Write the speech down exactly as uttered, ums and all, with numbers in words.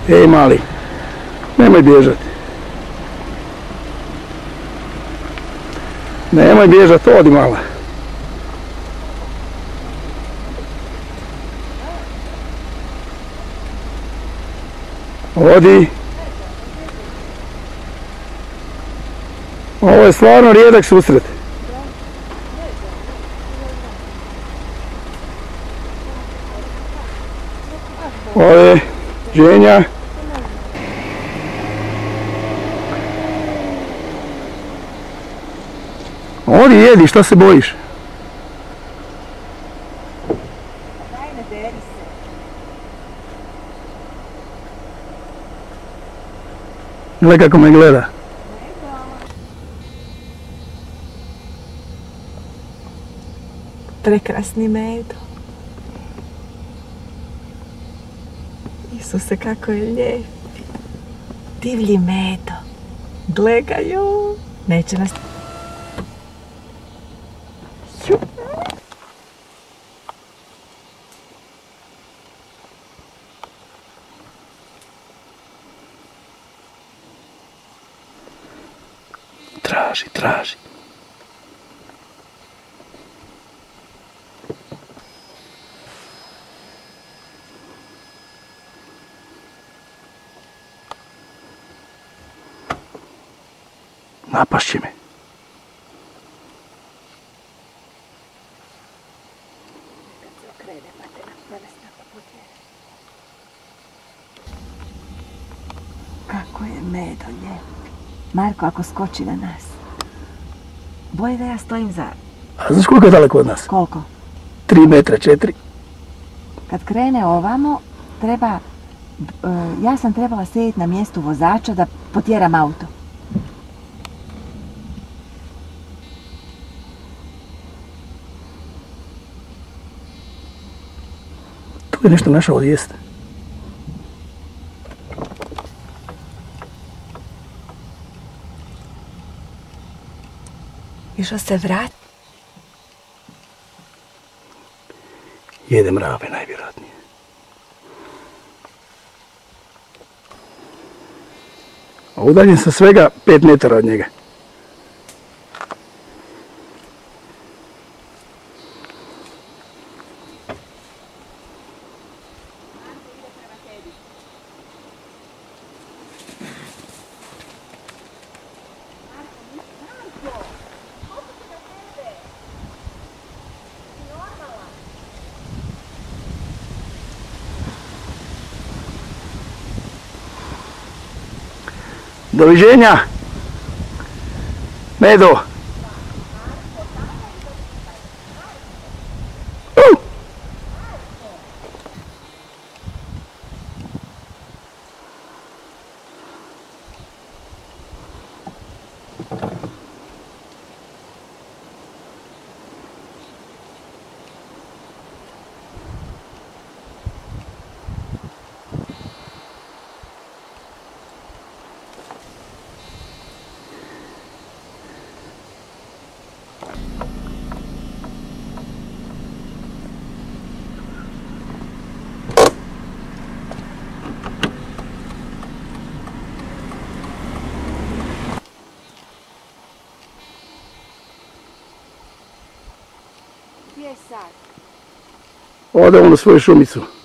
Ej mali, nemoj bježati. Nemoj bježati, odi mala. Odi. Ovo je stvarno rijedak susret. Ovo je ženja. Odi, jedi, šta se bojiš? Daj, ne deri se. Gle kako me gleda. Prekrasni Medo. Isuse, kako je lijepi. Divlji Medo. Gle ga, jo. Neće nas... Ju. Traži, traži. Napašće me. Kako je Medo lijep. Marko, ako skoči na nas. Boje da ja stojim za... A znaš koliko je daleko od nas? Koliko? Tri metra, četiri. Kad krene ovamo, treba... Ja sam trebala sjediti na mjestu vozača da potjeram auto. Tu je nešto našao od jeste. Išao se vrat. Jede mrave najvjerojatnije. A udaljen sam svega pet metara od njega. Doviđenja! Medo! Uh! Ode on u svoju šumicu.